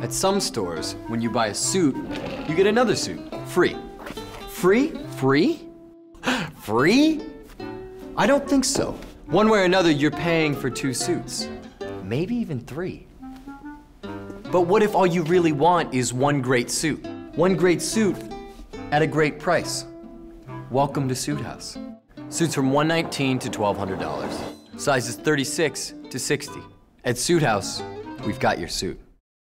At some stores, when you buy a suit, you get another suit, free. Free? Free? Free? I don't think so. One way or another, you're paying for 2 suits. Maybe even 3. But what if all you really want is one great suit? One great suit at a great price. Welcome to Suit House. Suits from $119 to $1,200. Sizes 36 to 60. At Suit House, we've got your suit.